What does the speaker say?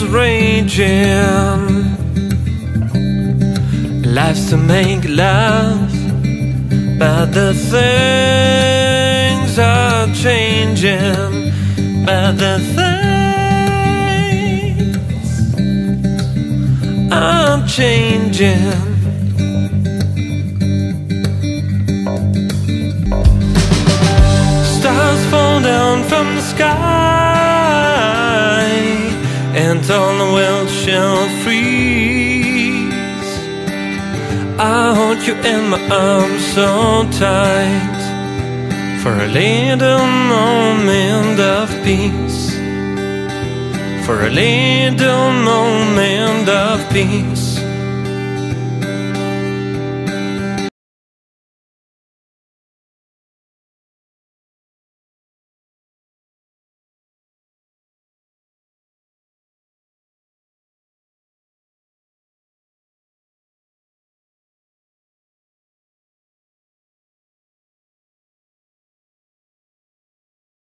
raging. Life's to make love, but the things are changing. But the things are changing. Stars fall down from the sky, and all the world shall freeze. I hold you in my arms so tight, for a little moment of peace. For a little moment of peace.